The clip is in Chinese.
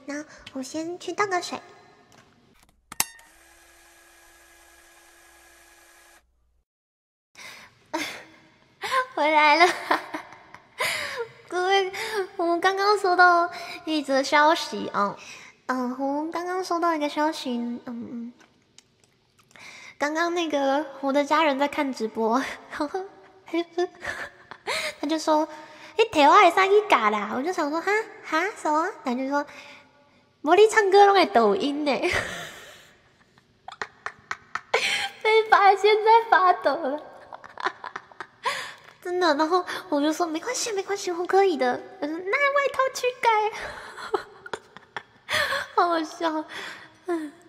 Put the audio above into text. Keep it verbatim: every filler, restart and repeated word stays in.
那我先去倒个水。回来了，各位，我们刚刚收到一则消息啊，嗯，我们刚刚收到一个消息，嗯嗯，刚刚那个我的家人在看直播，然后他就说：“你台湾的啥去嘎啦？”我就想说：“哈哈什么？”他就说：“茉莉唱歌弄在抖音呢。”被发现在发抖了。真的，然后我就说没关系，没关系，我可以的。他说拿外套去改，好好笑，嗯。